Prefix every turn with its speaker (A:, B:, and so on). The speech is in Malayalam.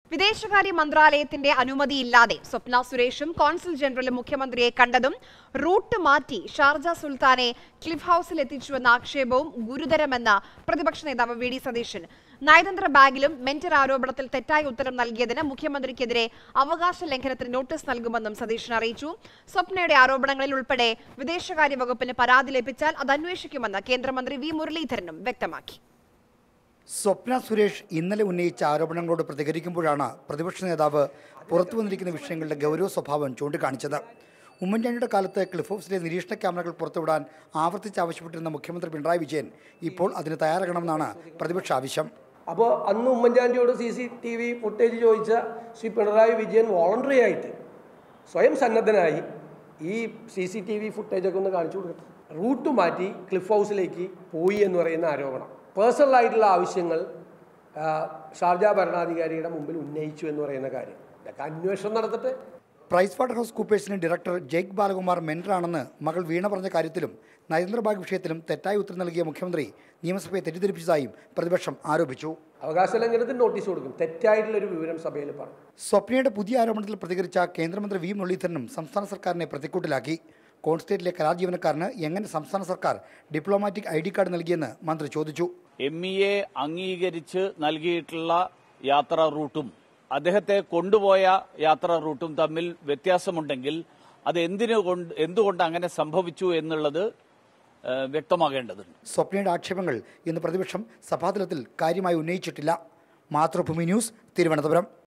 A: വിദേശകാര്യ മന്ത്രാലയത്തിന്റെ അനുമതിയില്ലാതെ സ്വപ്ന സുരേഷും കോൺസുൽ ജനറലും മുഖ്യമന്ത്രിയെ കണ്ടതും റൂട്ട് മാറ്റി ഷാർജ സുൽത്താനെ ക്ലിഫ് ഹൌസിൽ എത്തിച്ചുവെന്ന ആക്ഷേപവും ഗുരുതരമെന്ന് പ്രതിപക്ഷ നേതാവ് വി.ഡി. സതീശൻ. നയതന്ത്ര ബാഗിലും മെന്റർ ആരോപണത്തിൽ തെറ്റായ ഉത്തരം നൽകിയതിന് മുഖ്യമന്ത്രിക്കെതിരെ അവകാശ ലംഘനത്തിന് നോട്ടീസ് നൽകുമെന്നും സതീശൻ അറിയിച്ചു. സ്വപ്നയുടെ ആരോപണങ്ങളിൽ ഉൾപ്പെടെ വിദേശകാര്യ വകുപ്പിന് പരാതി ലഭിച്ചാൽ അത് അന്വേഷിക്കുമെന്ന് കേന്ദ്രമന്ത്രി വി. മുരളീധരനും വ്യക്തമാക്കി.
B: സ്വപ്ന സുരേഷ് ഇന്നലെ ഉന്നയിച്ച ആരോപണങ്ങളോട് പ്രതികരിക്കുമ്പോഴാണ് പ്രതിപക്ഷ നേതാവ് പുറത്തു വന്നിരിക്കുന്ന വിഷയങ്ങളുടെ ഗൗരവ സ്വഭാവം ചൂണ്ടിക്കാണിച്ചത്. ഉമ്മൻചാണ്ടിയുടെ കാലത്ത് ക്ലിഫ് ഹൗസിലെ നിരീക്ഷണ ക്യാമറകൾ പുറത്തുവിടാൻ ആവർത്തിച്ച് ആവശ്യപ്പെട്ടിരുന്ന മുഖ്യമന്ത്രി പിണറായി വിജയൻ ഇപ്പോൾ അതിന് തയ്യാറാകണമെന്നാണ് പ്രതിപക്ഷ ആവശ്യം.
C: അപ്പോൾ അന്ന് ഉമ്മൻചാണ്ടിയോട് CCTV ഫുട്ടേജ് ചോദിച്ച ശ്രീ പിണറായി വിജയൻ വോളണ്ടറി ആയിട്ട് സ്വയം സന്നദ്ധനായി ഈ CCTV ഫുട്ടേജൊക്കെ ഒന്ന് കാണിച്ചു കൊടുക്കട്ടെ. റൂട്ട് മാറ്റി ക്ലിഫ് ഹൗസിലേക്ക് പോയി എന്ന് പറയുന്ന ആരോപണം, പേഴ്സണലായിട്ടുള്ള ആവശ്യങ്ങൾ ഷാർജ ഭരണാധികാരിയുടെ മുമ്പിൽ ഉന്നയിച്ചു എന്ന് പറയുന്ന കാര്യം, ഇതൊക്കെ അന്വേഷണം നടത്തട്ടെ.
B: പ്രൈസ് വാട്ടർ ഹൗസ് കൂപ്പേഴ്സിന് ഡയറക്ടർ ജയ്ക്ക് ബാലകുമാർ മെന്ററാണെന്ന് മകൾ വീണ പറഞ്ഞ കാര്യത്തിലും നയതന്ത്ര ബാഗ് വിഷയത്തിലും തെറ്റായ ഉത്തരം നൽകിയ മുഖ്യമന്ത്രി നിയമസഭയെ തെറ്റിദ്ധരിപ്പിച്ചതായും പ്രതിപക്ഷം ആരോപിച്ചു.
C: അവകാശ ലംഘനത്തിന് നോട്ടീസ് കൊടുക്കും, തെറ്റായിട്ടുള്ളൊരു വിവരം സഭയിൽ പറഞ്ഞു.
B: സ്വപ്നയുടെ പുതിയ ആരോപണത്തിൽ പ്രതികരിച്ച കേന്ദ്രമന്ത്രി വി. മുരളീധരനും സംസ്ഥാന സർക്കാരിനെ പ്രതിക്കൂട്ടിലാക്കി. കോൺസ്റ്റേറ്റിലെ കരാർ ജീവനക്കാരന് എങ്ങനെ സംസ്ഥാന സർക്കാർ ഡിപ്ലോമാറ്റിക് ID കാർഡ് നൽകിയെന്ന് മന്ത്രി ചോദിച്ചു.
D: MEA അംഗീകരിച്ച് നൽകിയിട്ടുള്ള യാത്രാ റൂട്ടും അദ്ദേഹത്തെ കൊണ്ടുപോയ യാത്രാ റൂട്ടും തമ്മിൽ വ്യത്യാസമുണ്ടെങ്കിൽ അത് എന്തുകൊണ്ട് അങ്ങനെ സംഭവിച്ചു എന്നുള്ളത് വ്യക്തമാകേണ്ടതുണ്ട്.
B: സ്വപ്നയുടെ ആക്ഷേപങ്ങൾ ഇന്ന് പ്രതിപക്ഷം സഭാതലത്തിൽ കാര്യമായി ഉന്നയിച്ചിട്ടില്ല. മാതൃഭൂമി ന്യൂസ്, തിരുവനന്തപുരം.